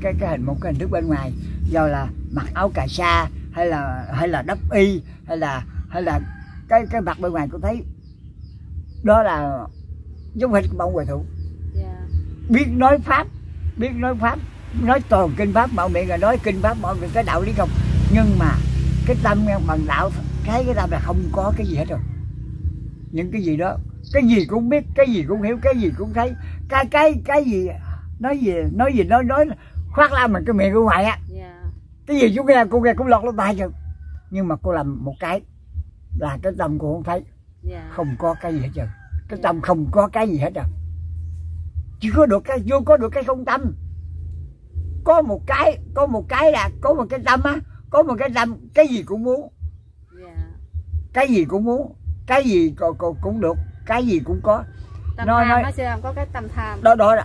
một cái hình thức bên ngoài, do là mặc áo cà sa hay là đắp y hay là cái mặt bên ngoài. Cô thấy đó là giống hệt của ông Hòa Thượng. Biết nói pháp, nói toàn kinh pháp, mọi miệng là nói kinh pháp, mọi miệng cái đạo lý không, nhưng mà cái tâm bằng đạo, cái tâm là không có cái gì hết rồi. Những cái gì đó, cái gì cũng biết, cái gì cũng hiểu, cái gì cũng thấy, cái gì nói khoác lác mình cái miệng của ngoài á. Cái gì chú nghe, cô nghe cũng lọt lỗ tai chứ, nhưng mà cô làm một cái là cái tâm cô không thấy, không có cái gì hết rồi. Cái tâm không có cái gì hết rồi, chỉ có được cái vô, có được cái không tâm. Có một cái là có một cái tâm á, có một cái tâm, cái gì cũng muốn, cái gì cũng muốn, cái gì cũng được, cái gì cũng có. Tâm tham á sư ông, có cái tâm tham đó đó.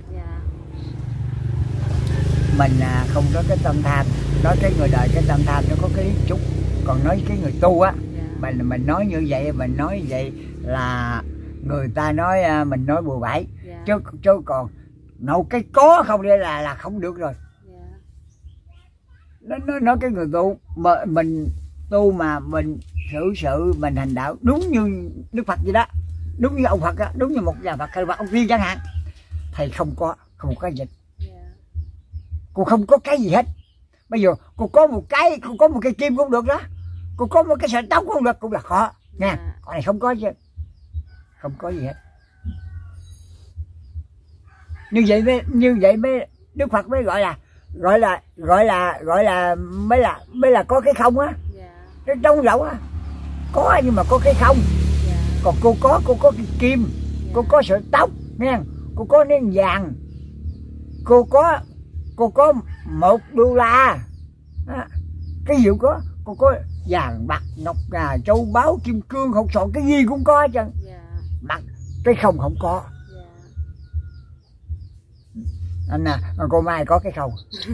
Mình không có cái tâm tham. Nói cái người đời cái tâm tham nó có cái lý chút, còn nói cái người tu á, mình nói như vậy, mình nói vậy là người ta nói mình nói bừa bãi, chứ còn nấu cái có không đây là không được rồi. Nói cái người tu mà mình tu mà mình xử sự, mình hành đạo đúng như Đức Phật vậy đó, đúng như ông Phật á, đúng như một nhà Phật hay là ông Viên chẳng hạn, thầy không có gì. Cô không có cái gì hết. Bây giờ cô có một cái kim cũng được đó, cô có một cái sợi tóc cũng được, cũng là khó nha. Còn này không có chứ, không có gì hết. Như vậy mới Đức Phật mới gọi là mới là có cái không á. Cái trống rỗng á, có nhưng mà có cái không. Còn cô có cái kim, cô có sợi tóc nghe, cô có nén vàng, cô có $1. Cái gì cũng có, cô có vàng bạc ngọc ngà châu báu kim cương hột xoàn, cái gì cũng có chứ. Mà cái không có. Anh nè, cô Mai có cái không.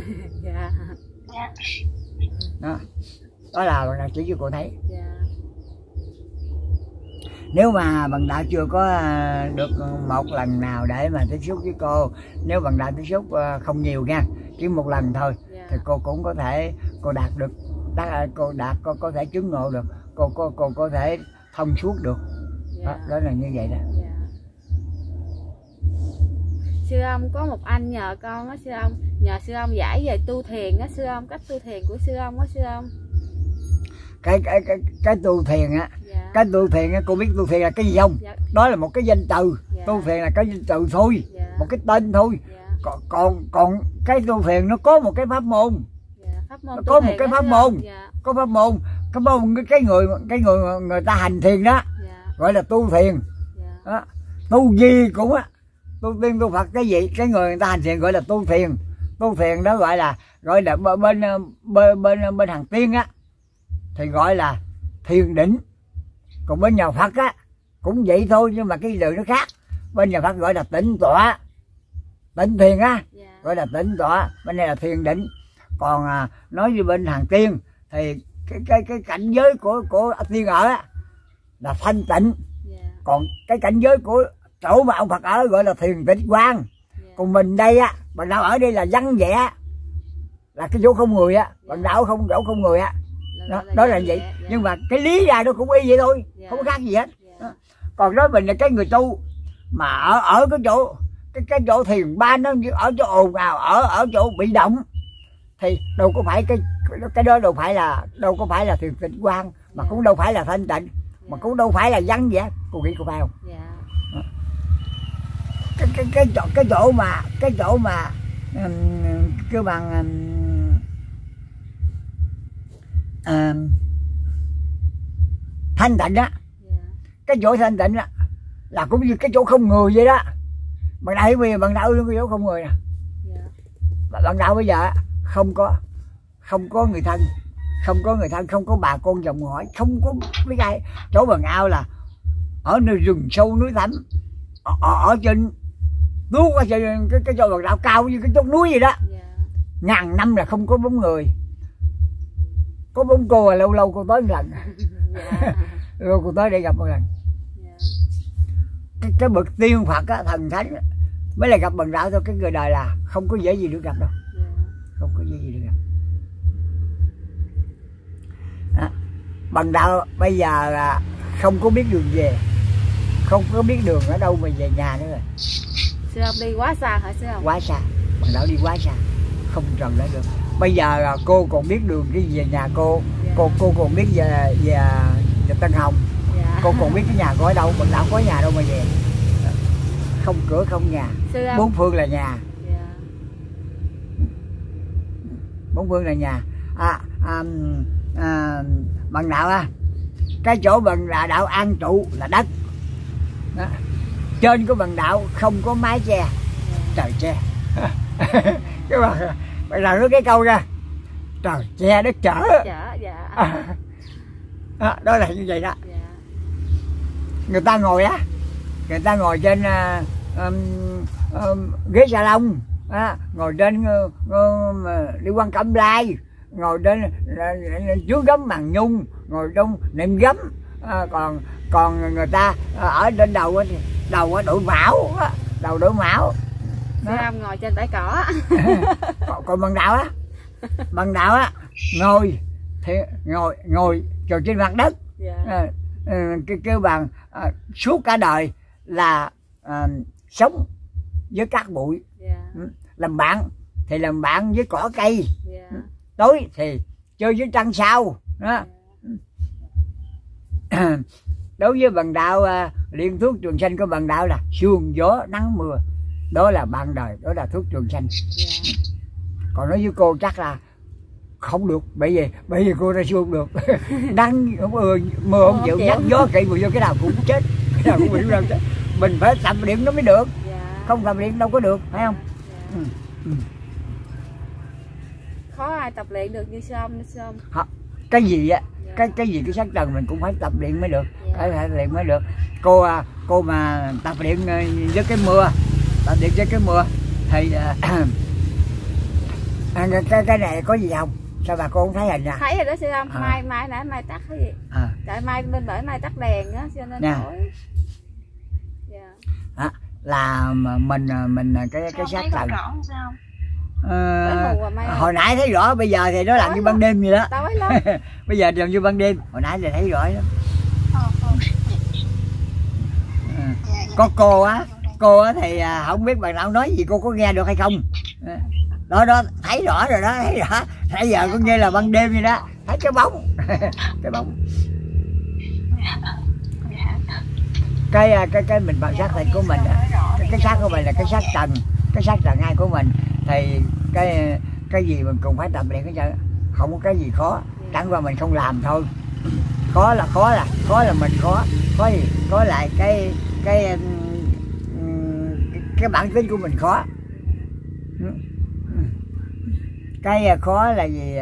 Đó là chỉ cho cô thấy. Nếu mà bằng đạo chưa có được một lần nào để mà tiếp xúc với cô, nếu bằng đạo tiếp xúc không nhiều nha, chỉ một lần thôi, thì cô cũng có thể cô đạt được, cô có thể chứng ngộ được, cô có thể thông suốt được. Đó là như vậy đó. Sư ông có một anh nhờ con á sư ông, nhờ sư ông giải về tu thiền á sư ông, cách tu thiền của sư ông á sư ông. Cái tu thiền á, cái tu thiền á, cô biết tu thiền là cái gì không? Đó là một cái danh từ. Tu thiền là cái danh từ thôi, một cái tên thôi. Còn cái tu thiền nó có một cái pháp môn, nó có một cái pháp môn, có pháp môn. Cái người ta hành thiền đó gọi là tu thiền. Tu gì cũng á, tu tiên tu Phật cái gì, cái người ta hành thiền gọi là tu thiền. Tu thiền đó gọi là bên hàng tiên á thì gọi là thiền định. Còn bên nhà Phật á cũng vậy thôi, nhưng mà cái từ nó khác. Bên nhà Phật gọi là tịnh tọa, tịnh thiền á, gọi là tịnh tọa, bên này là thiền định. Còn nói như bên hàng tiên thì cái cảnh giới của tiên ở á là thanh tịnh. Còn cái cảnh giới của chỗ mà ông Phật ở gọi là thiền tịnh quang. Còn mình đây á, bằng đạo ở đây là văn vẻ, là cái chỗ không người á, bằng đạo chỗ không người á. Đó là vậy. Nhưng mà cái lý ra nó cũng y vậy thôi, không có khác gì hết. Còn nói mình là cái người tu mà ở cái chỗ thiền ban nó ở chỗ ồn ào, ở chỗ bị động thì đâu có phải cái đó đâu có phải là thiền tịnh quang, mà cũng đâu phải là thanh tịnh, mà cũng đâu phải là văn vẻ. Cô nghĩ cô phải không? Cái chỗ mà kêu bằng thanh tịnh á, cái chỗ thanh tịnh á là cũng như cái chỗ không người vậy đó. Bằng đạo bây giờ, bằng đạo cái chỗ không người nè. Bằng đạo bây giờ không có người thân, không có bà con dòng hỏi, không có mấy cái. Chỗ bằng ao là ở nơi rừng sâu núi thẳm, ở trên tuốt ở trên cái chỗ bằng đạo cao như cái chót núi vậy đó. Ngàn năm là không có bóng người, có bóng cô là lâu lâu cô tới một lần. Rồi cô tới để gặp một lần. Cái bậc tiên Phật á, thần thánh mới là gặp bằng đạo thôi. Cái người đời là không có dễ gì được gặp đâu. không có gì được. Bằng đạo bây giờ là không có biết đường về, không có biết đường ở đâu mà về nhà nữa rồi. Sư ông đi quá xa hả sư ông? Quá xa, bằng đạo đi quá xa, không tròn lại được. Bây giờ là cô còn biết đường đi về nhà cô, cô còn biết về Tân Hồng, cô còn biết cái nhà cô ở đâu, bằng đạo có nhà đâu mà về, không cửa không nhà, bốn phương là nhà, bốn phương là nhà. Bằng đạo cái chỗ bằng đạo an trụ là đất đó. Trên của bằng đạo không có mái che, trời che. Cái bạn nào nói cái câu ra, trời che đất chở. Đó là như vậy đó. Người ta ngồi người ta ngồi trên ghế salon, ngồi trên đi quan cẩm lai, ngồi trên trước gấm màn nhung, ngồi trong nệm gấm, còn người ta ở trên đầu đội mão, đầu đội mão. Sư ông ngồi trên bãi cỏ. Còn bằng đạo ngồi thì ngồi trồi trên mặt đất. Kêu bằng suốt cả đời là sống với cát bụi, làm bạn thì làm bạn với cỏ cây, tối thì chơi với trăng sao đó. Đối với bằng đạo liên thuốc trường sanh của bằng đạo là sương gió nắng mưa, đó là bạn đời, đó là thuốc trường sanh. Còn nói với cô chắc là không được, bởi vì cô ra sương được. Nắng không mưa không chịu, nắng gió kỵ mùi vô cái nào cũng chết, cái nào cũng bị đâu chết. Mình phải tập luyện nó mới được, không tập luyện đâu có được, phải không? Khó ai tập luyện được như sư ông. Cái gì á, cái gì cái sắc trần mình cũng phải tập luyện mới được, phải luyện mới được. Cô mà tập luyện với cái mưa, tập luyện với cái mưa thì cái này có gì không? Sao bà cô không thấy hình nha? Thấy rồi đó sư ông. Mai nãy mai tắt cái gì? Tại mai bên bởi mai tắt đèn á cho nên tối. Là mình cái sắc trần. Hồi nãy thấy rõ, bây giờ thì nó làm như ban đêm vậy đó. Tối lắm. Bây giờ làm như ban đêm, hồi nãy thì thấy rõ lắm. Có cô á thì không biết bạn nào nói gì cô có nghe được hay không. Đó thấy rõ rồi đó, thấy rõ. Nãy giờ có nghe là ban đêm vậy đó, thấy cái bóng. Cái bóng. Cái mình bằng xác thịt của mình, cái xác của mình là cái xác trần ai của mình, thì cái gì mình cũng phải tập luyện cái chân, không có cái gì khó, chẳng qua mình không làm thôi. Khó là mình khó gì, khó lại cái bản tính của mình khó. Cái khó là gì?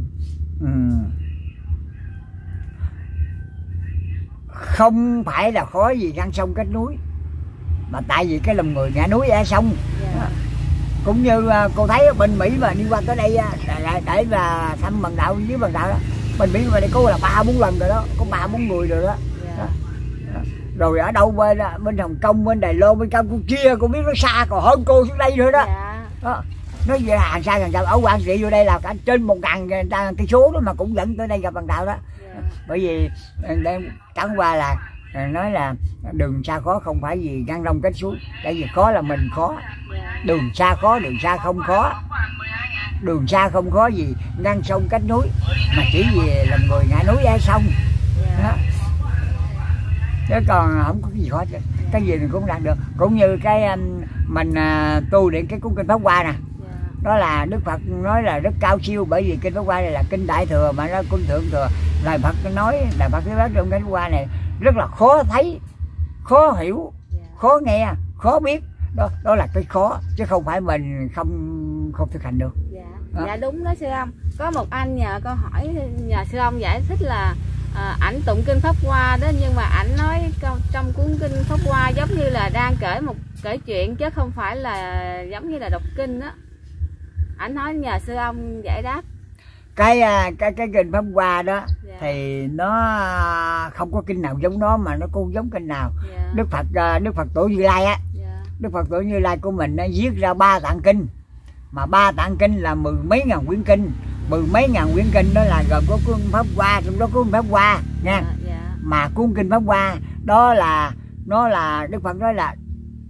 Không phải là khó gì ngăn sông cách núi, mà tại vì cái lòng người ngã núi e sông. Cũng như cô thấy ở bên Mỹ mà đi qua tới đây để là thăm bằng đạo với bằng đạo đó, bên Mỹ mà đi có là 3-4 lần rồi đó, có 3-4 người rồi đó. Rồi ở đâu bên Hồng Kông, bên Đài Loan, bên Campuchia, cô biết nó xa còn hơn cô xuống đây nữa đó. Nó về hàng xa ở Quảng Trị vô đây là cả trên 1.000 cây số đó mà cũng dẫn tới đây gặp bằng đạo đó. Bởi vì chẳng qua là nói là đường xa khó không phải vì ngăn đông cách suối, tại vì khó là mình khó. Đường xa khó, đường xa không khó. Đường xa không khó gì ngăn sông cách núi, mà chỉ vì làm người ngã núi e sông đó. Chứ còn không có cái gì khó chứ. Cái gì mình cũng làm được. Cũng như cái mình tu luyện cái cuốn kinh Pháp Hoa nè, đó là Đức Phật nói là rất cao siêu, bởi vì kinh Pháp Hoa này là kinh Đại Thừa mà nó kinh Thượng Thừa. Lời Phật nói, Lời Phật nói trong kinh Pháp Hoa này rất là khó thấy, khó hiểu, khó nghe, khó biết. Đó là cái khó, chứ không phải mình không thực hành được. Dạ đúng đó sư ông. Có một anh nhờ câu hỏi nhờ sư ông giải thích là ảnh tụng kinh Pháp Hoa đó, nhưng mà ảnh nói trong cuốn kinh Pháp Hoa giống như là đang kể chuyện chứ không phải là giống như là đọc kinh đó. Ảnh nói nhờ sư ông giải đáp. Cái kinh Pháp Hoa đó thì nó không có kinh nào giống nó, mà nó cũng giống kinh nào. Đức Phật Tổ Như Lai á, Đức Phật Tổ Như Lai của mình nó viết ra 3 tạng kinh, mà 3 tạng kinh là 10 mấy ngàn quyển kinh, 10 mấy ngàn quyển kinh đó là gồm có cuốn Pháp Hoa, trong đó cuốn Pháp Hoa nha. Mà cuốn kinh Pháp Hoa đó là nó là Đức Phật nói là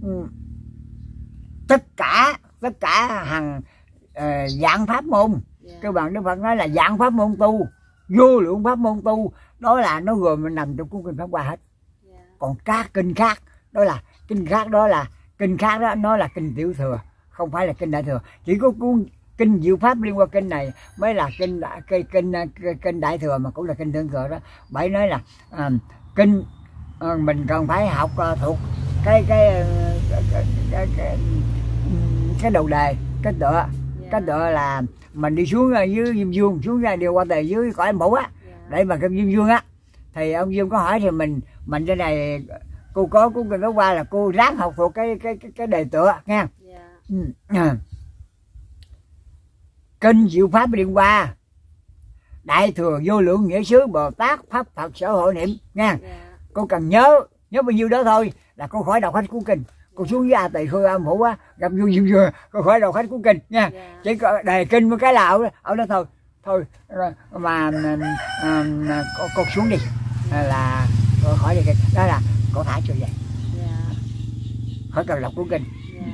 tất cả hàng dạng pháp môn. Các bạn, Đức Phật nói là dạng pháp môn tu, vô lượng pháp môn tu, đó là nó gồm nằm trong cuốn kinh Pháp Hoa hết. Còn các kinh khác đó là kinh khác đó nó là kinh tiểu thừa, không phải là kinh đại thừa. Chỉ có cuốn kinh Diệu Pháp Liên Hoa Kinh này mới là kinh đại thừa, mà cũng là kinh thượng thừa đó. Bởi nói là kinh mình cần phải học thuộc cái đầu đề, cái tựa là mình đi xuống dưới Diêm Dương, xuống ra điều qua tề dưới cõi mẫu á, để mà cái Diêm Dương á, thì ông Dương có hỏi thì mình trên này cô có cuốn kinh Pháp Hoa là cô ráng học thuộc cái đề tựa nha. Kinh Diệu Pháp Liên Hoa, Đại Thừa Vô Lượng Nghĩa Xứ Bồ Tát Pháp Phật Sở Hộ Niệm nha. Cô cần nhớ bao nhiêu đó thôi là cô khỏi đọc hết cuốn kinh. Cô xuống với A Tỳ Khôi Âm Hữu á, gặp vô Diêm Dương cô khỏi đọc hết cuốn kinh nha. Chỉ có đề kinh một cái là ở đó thôi mà cô xuống đi là cô khỏi đề kinh, đó là cô thả cho vậy, khỏi cần đọc cuốn kinh.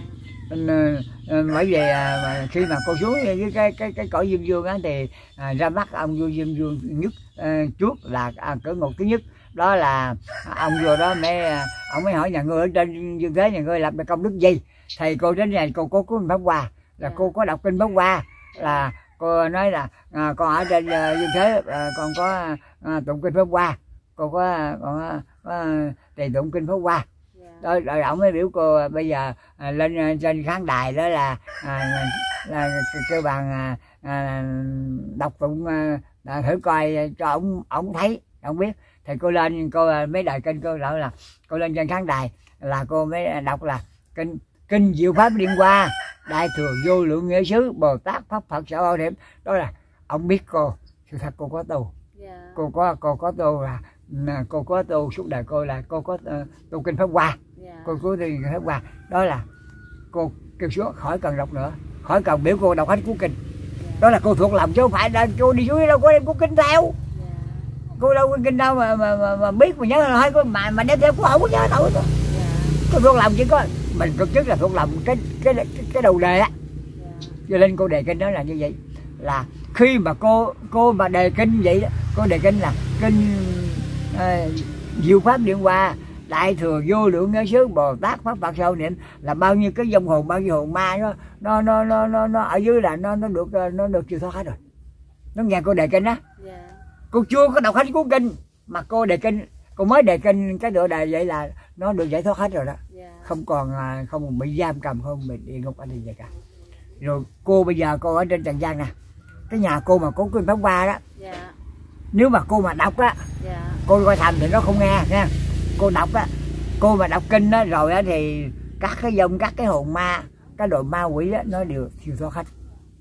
Bởi vì khi mà cô xuống với cái cõi Diêm Dương á thì ra mắt ông vua Diêm Dương nhất trước là cỡ ngục thứ nhất, đó là ông vua đó ông mới hỏi nhà ngươi ở trên dương thế nhà ngươi làm được công đức gì. Thầy cô đến này cô có cuốn Pháp Hoa, là cô có đọc kinh Pháp Hoa, là cô nói là con ở trên dương thế con có tụng kinh Pháp Hoa, cô có trì tụng kinh Pháp Hoa. Rồi ông mới biểu cô bây giờ lên trên khán đài đó là kêu bằng đọc tụng thử coi cho ông thấy, ông biết. Thì cô lên cô mấy đời kinh, cô nói là cô lên trên khán đài là cô mới đọc là kinh Diệu Pháp Liên Hoa, Đại Thừa Vô Lượng Nghĩa Xứ Bồ Tát Pháp Phật Sở Hộ Niệm. Đó là ông biết cô sự thật cô có tu, cô có tu là cô có tu suốt đời, cô là cô có tu kinh Pháp Hoa, cô có tu kinh Pháp Hoa. Đó là cô kêu xuống khỏi cần đọc nữa, khỏi cần biểu cô đọc hết cuốn kinh. Đó là cô thuộc lòng chứ không phải là cô đi xuống đâu có đem cuốn kinh theo. Cô đâu có kinh đâu mà biết mà nhớ là thôi mà đem theo cô không có nhớ đâu. Cô thuộc lòng chỉ có mình thực chất là thuộc lòng cái đầu đề á. Cho nên cô đề kinh đó là như vậy, là khi mà cô mà đề kinh vậy đó, cô đề kinh là kinh Diệu Pháp Liên Hoa, Đại Thừa Vô Lượng Nghĩa Xứ Bồ Tát Pháp Phật Sở Hộ Niệm, là bao nhiêu cái vong hồn, bao nhiêu hồn ma nó ở dưới là nó được siêu thoát hết rồi. Nó nghe cô đề kinh đó. Cô chưa có đọc hết cuốn kinh mà cô đề kinh, cô mới đề kinh cái tựa đề vậy là nó được giải thoát hết rồi đó. Không còn không bị giam cầm, không bị địa ngục anh gì cả. Rồi cô bây giờ cô ở trên trần gian nè, cái nhà cô mà có kinh Pháp Hoa đó, nếu mà cô mà đọc á, cô coi thầm thì nó không nghe nha. Cô đọc á, cô mà đọc kinh đó rồi á thì các cái dòng, các cái hồn ma, cái đội ma quỷ á nó đều siêu thoát hết.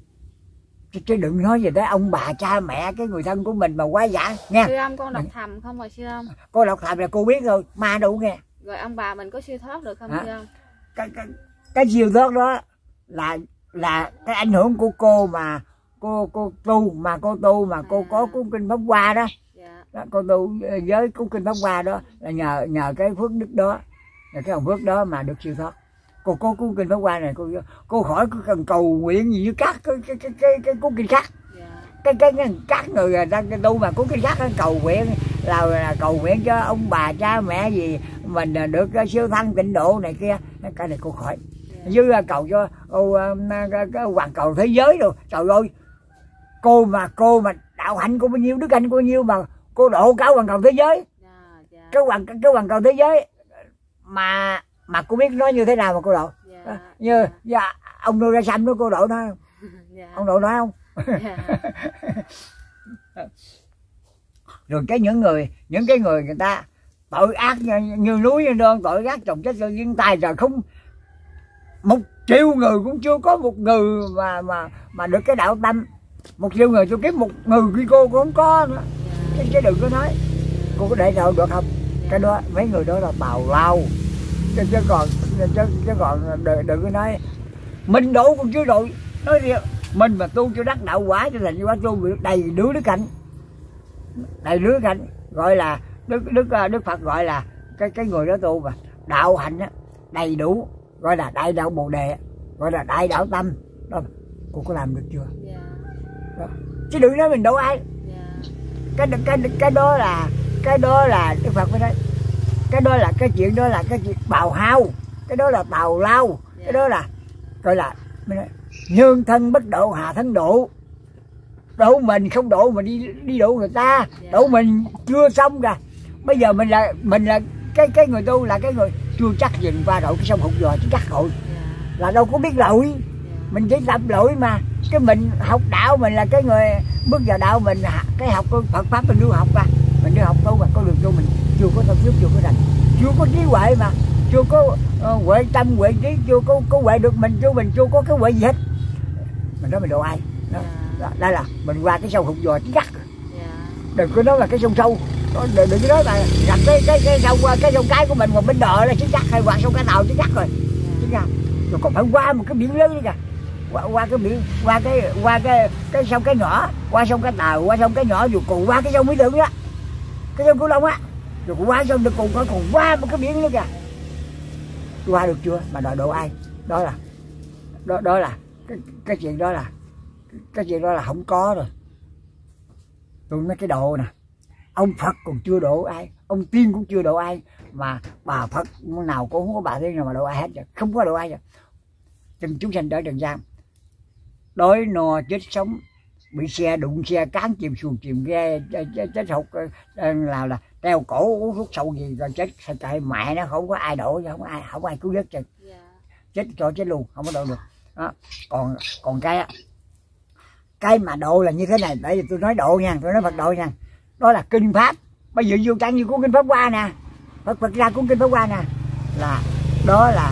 Chứ đừng nói gì tới ông bà cha mẹ cái người thân của mình mà quá giả nha. Sư ông con đọc thầm không rồi sư ông? Cô đọc thầm là cô biết thôi, ma đâu nghe. Rồi ông bà mình có siêu thoát được không sư ông? Cái siêu thoát đó là cái ảnh hưởng của cô mà cô tu mà cô có cuốn kinh Pháp Hoa đó. Đó, cô tu với cuốn kinh Pháp Hoa đó là nhờ cái phước đức đó, nhờ cái hồng phước đó mà được siêu thoát. Cô có cuốn kinh Pháp Hoa này cô khỏi cần cầu nguyện gì với các cái cuốn kinh khác. Các người ta tu mà cuốn kinh khác cầu nguyện là cầu nguyện cho ông bà cha mẹ gì mình được siêu thăng tịnh độ này kia, cái này cô khỏi. Với cầu cho cái hoàn cầu thế giới rồi. Trời ơi, cô mà đạo hạnh của bao nhiêu, đức hạnh của bao nhiêu mà cô độ cả hoàn cầu thế giới. Cái hoàn cầu thế giới mà cô biết nói như thế nào mà cô độ. Như ông nuôi ra xăm đó cô độ nó không? Ông độ nó không? Rồi những cái người người ta tội ác như núi như đơn, tội ác chồng chết rồi viên tài rồi, không 1 triệu người cũng chưa có một người mà được cái đạo tâm. 1 triệu người tôi kiếm 1 người khi cô cũng không có nữa. Chứ đừng có nói cô có để đâu được không? Cái đó mấy người đó là tào lao. Chứ còn đừng có nói mình độ cũng chưa độ nói thiệt, mình mà tu cho đắc đạo quả cho thành quả tu đầy đứa đức hạnh, đầy đứa hạnh, gọi là Đức Phật gọi là cái người đó tu mà đạo hạnh á đầy đủ, gọi là đại đạo bồ đề, gọi là đại đạo tâm đó. Cô có làm được chưa? Đó. Chứ đừng nói mình độ ai. Cái đó là Đức Phật mới nói, cái đó là cái chuyện bào hao, cái đó là tào lao, cái đó là gọi là nhân thân bất độ hà thân độ. Độ mình không độ mình đi độ người ta, độ mình chưa xong kìa. Bây giờ mình là cái người tu là cái người chưa chắc dừng qua đội cái sông Hụt Giò chứ chắc rồi, là đâu có biết lỗi, mình chỉ tập lỗi mà. Cái mình học đạo mình là cái người bước vào đạo mình, cái học Phật pháp mình đưa học ra, mình đưa học tu mà con đường tu mình chưa có tâm thức, chưa có rành, chưa có trí huệ mà, chưa có huệ tâm huệ trí, chưa có huệ được mình chưa có cái huệ gì hết. Mình nói mình độ ai đó, đây là mình qua cái sông Hụt Giò chứ chắc. Đừng có nói là cái sông sâu, đừng có nói là gặp cái sông cái của mình mà bên đò là chứ chắc, hay qua sông Cái Tàu chứ chắc rồi, chứ ra rồi còn phải qua một cái biển lớn nữa kìa, qua cái biển, qua cái sông Cái Nhỏ, qua sông Cái Tàu, qua sông Cái Nhỏ, rồi còn qua cái sông Mỹ Tượng đó, cái sông Cửu Long á, rồi còn qua sông được còn qua một cái biển nữa kìa. Qua được chưa mà đòi độ ai? Đó là cái chuyện đó là không có rồi. Tôi nói cái độ nè, ông Phật còn chưa độ ai, ông Tiên cũng chưa độ ai, mà bà Phật nào cũng không có bà Tiên nào mà độ ai hết rồi, không có độ ai rồi. Từng chúng sanh ở trần gian đói no chết sống, bị xe đụng xe cán chìm xuồng chìm ghe chết hụt, là treo cổ uống thuốc sâu gì rồi chết chạy mẹ nó, không có ai độ, không ai cứu vớt chứ, chết cho chết luôn, không có độ được đó. Còn cái mà độ là như thế này, để tôi nói độ nha, tôi nói Phật độ nha, đó là kinh pháp. Bây giờ vô trang như cuốn kinh pháp Hoa nè, Phật ra cuốn kinh pháp Hoa nè, là đó là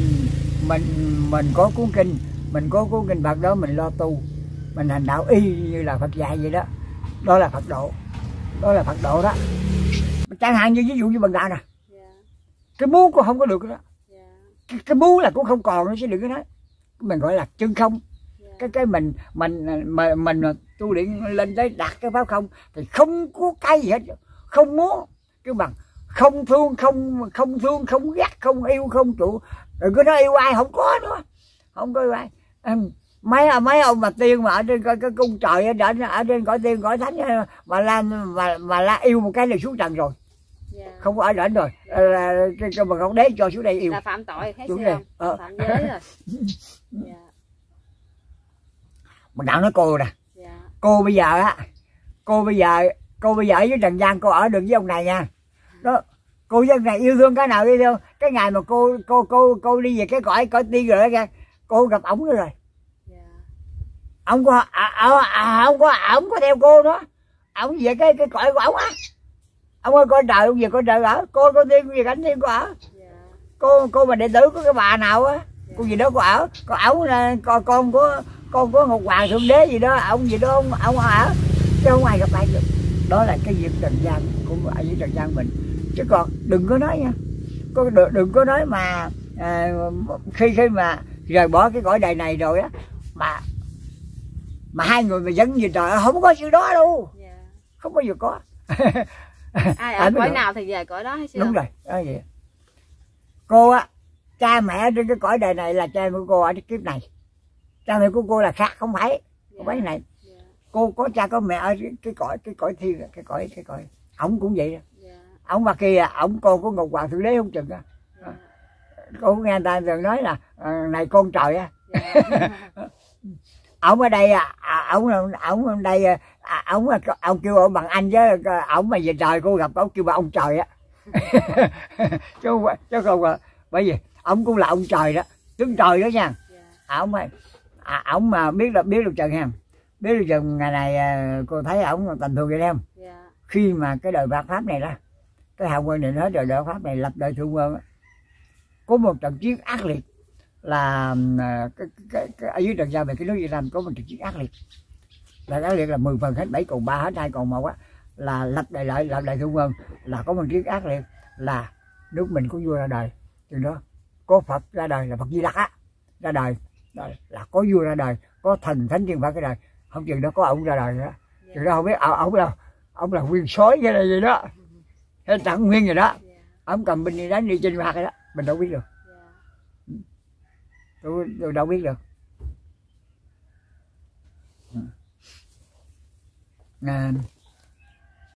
mình có cuốn kinh, mình có cuốn kinh Phật đó, mình lo tu, mình hành đạo y như là Phật dạy vậy đó, đó là Phật độ, đó là Phật độ đó. Chẳng hạn như ví dụ như Bằng Đạo nè, cái muốn cũng không có được đó, cái muốn là cũng không còn nữa, chứ đừng có nói, mình gọi là chân không. Cái mình tu luyện lên tới đạt cái pháp không thì không có cái gì hết, không muốn, cái bằng không thương, không ghét, không yêu, không trụ. Đừng có nói yêu ai, không có nữa, không có yêu ai. Mấy ông mà tiên mà ở trên cái cung trời ở trên cõi tiên cõi thánh mà la yêu một cái là xuống trần rồi, không có ở đỉnh rồi, mà không đế cho xuống đây yêu là phạm tội, thấy không? Phạm giới rồi. Mà Đạo nói cô nè, cô bây giờ ở dưới trần gian cô ở được với ông này nha. Đó, cô với ông này yêu thương cái nào yêu thương, cái ngày mà cô đi về cái cõi tiên rồi đó, cô gặp ổng rồi. Ông có theo cô nữa, ổng về cái cõi của ổng á. Ông ơi coi trời, ông về coi trời ở, cô tiên về cảnh tiên cô ở. Cô mà đệ tử của cái bà nào á, cô gì đó cô ở, còn ổng là con có Ngọc Hoàng Thượng Đế gì đó, ông gì đó ông ở, chứ không ai gặp ai được. Đó là cái việc trần gian cũng ở dưới trần gian mình, chứ còn đừng có nói nha, đừng có nói mà khi mà rời bỏ cái cõi đời này rồi á, mà hai người mà dẫn về trời, không có sự đó đâu, không có gì có. Ai ở cõi nào thì về cõi đó hay sao? Đúng rồi, đó vậy. Cô á, cha mẹ trên cái cõi đời này là cha của cô ở cái kiếp này, cha mẹ của cô là khác, không phải cái này. Cô có cha có mẹ ở cái cõi thiên, cái cõi ổng cũng vậy. Ổng mà kia ổng con của Ngọc Hoàng Thượng Đế không chừng á. Cô nghe người ta thường nói là này con trời á. Ổng ở đây ổng ở đây ông kêu ông bằng anh, chứ ổng mà về trời cô gặp ổng kêu bà ông trời á. chứ không, bởi vì ổng cũng là ông trời đó, tướng trời đó nha. Ổng mà biết được chừng ha, biết được chừng ngày này cô thấy ổng tầm thường vậy đấy không? Khi mà cái đời bạc pháp này đó, cái hào quang định hết rồi, đời pháp này lập đời thượng quân, có một trận chiến ác liệt, là ở dưới trần gian về cái nước Việt Nam có một trận chiến ác liệt, là 10 phần hết 7 còn 3 hết 2 còn 1 á, là lập đại thượng quân, là có một trận chiến ác liệt, là nước mình có vua ra đời, từ đó có Phật ra đời là Phật Di Lặc á ra đời, là có vua ra đời, có thần thánh tiên Phật ra đời, không chừng đó có ông ra đời nữa. Chừng đó không biết ông là nguyên soái cái này gì đó, hay Trạng Nguyên gì đó, ông cầm binh đi đánh đi chinh phạt cái đó, mình đâu biết được. Tôi đâu biết được.